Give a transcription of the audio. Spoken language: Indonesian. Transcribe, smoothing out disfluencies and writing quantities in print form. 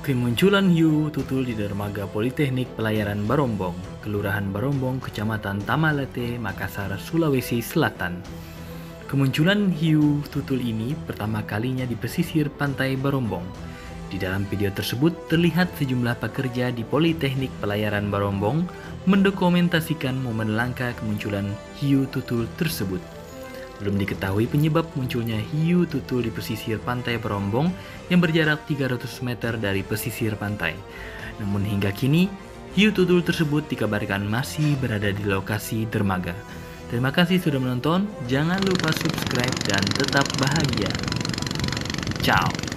Kemunculan hiu tutul di dermaga Politeknik Pelayaran Barombong, Kelurahan Barombong, Kecamatan Tamalate, Makassar, Sulawesi Selatan. Kemunculan hiu tutul ini pertama kalinya di pesisir pantai Barombong. Di dalam video tersebut terlihat sejumlah pekerja di Politeknik Pelayaran Barombong mendokumentasikan momen langka kemunculan hiu tutul tersebut. Belum diketahui penyebab munculnya hiu tutul di pesisir pantai Barombong yang berjarak 300 meter dari pesisir pantai. Namun hingga kini, hiu tutul tersebut dikabarkan masih berada di lokasi dermaga. Terima kasih sudah menonton, jangan lupa subscribe dan tetap bahagia. Ciao.